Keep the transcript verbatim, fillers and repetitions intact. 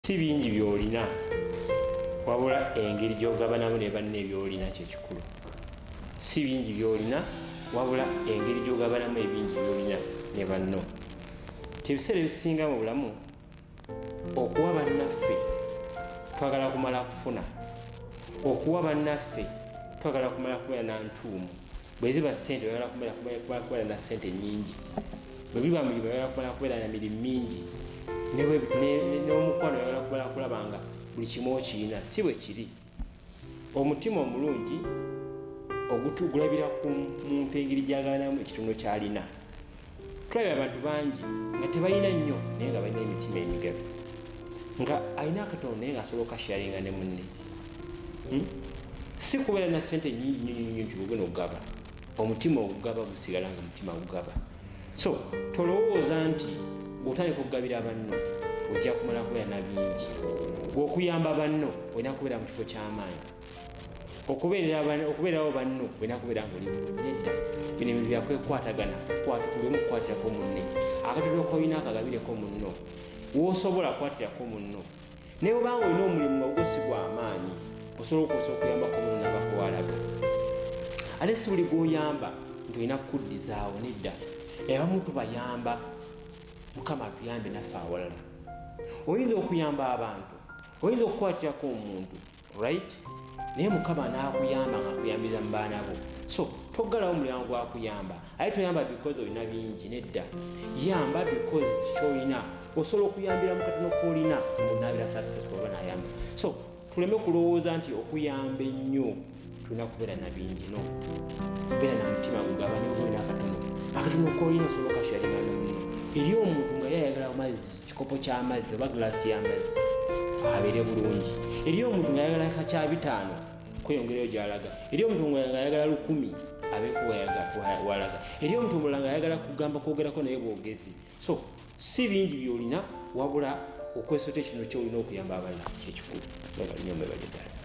Si bingi byolina wabula engeri gy'ogabanamu ne banne byolina kyekikulu. Si bingi byolina wabula engeri gy'ogabanamu ebingi byolina ne banno. Ebiseera ebisinga mu bulamu okuwa bannaffe twagala kumala kufuna, okuwa bannaffe twagala kumala kubeera na ntuumu. Bwe ziba ssente oyagala kumala kubeera na ssente nnyingi, bwe biba mirimu oyagala kumala kubeera na mirimu mingi, n'omukwano oyagala kumala kulaba nga buli kimu okirina. Si bwe kiri. Omutima omulungi ogulabira ku muntu engeri gy'agabanamu ekitundu ky'alina. Tulabye abantu bangi nga tebalina nnyo naye nga balina emitima emigabi, nga alina akatono naye ng'asobola okukasharinga ne munne. Si kubeera na ssente nnyingi nnyingi nnyingi ogenda okugaba, omutima ogugaba gusigala nga mutima gugaba. So tolowooza nti bw'otandika okugabira banno ojja kumala kubeera na bingi. Okuyamba banno olina kubeera mu kifo ky'amaanyi. Okubeerawo banno olina kubeera ng'oli nedda. Bino ebintu byakwekwatagana, buli kukwatirako munne. Akatono k'olina akagabireko munno, w'osobola kukwatirako munno. Naye obanga olina omulimu ogwo si gwa maanyi, osobola okukosa okuyambako munno n'abakwalaga. Ate si buli gw'oyamba nti olina kukuddizaawo, nedda. Abamu tubayamba, Mukama atuyambe naffe awalala. Oyinza okuyamba abantu, oyinza okukwatirako omuntu, right? Naye Mukama n'akuyamba ng'akuyambira mu baana bo. So toggalawo mulyango gwa kuyamba. Ate toyamba because olina bingi, nedda. Yamba because ky'olina osobola okuyambira mu katono k'olina munaabira successful oba n'ayamba. So tuleme kulowooza nti okuyamba ennyo tulina kubeera na bingi, no. Beera na mutima gugaba naye olina akatono. Akatono k'olina osobola okasharinga ne munno. Eri omuntu nga yayagala amazzi, kikopo ky'amazzi oba giraasi y'amazzi, abeere bulungi. Eri omuntu nga yayagala kacya bitaano kweyongerayo gy'alaga. Eri omuntu nga yayagala lukumi abeeko walaga. Eri omuntu omulala nga yayagala kugamba kwogerako naye bwogezi. So si bingi by'olina wabula okwesota ekintu ky'olina okuyamba abalala kyekikulu. Mwebale nnyo, mwebale ddala.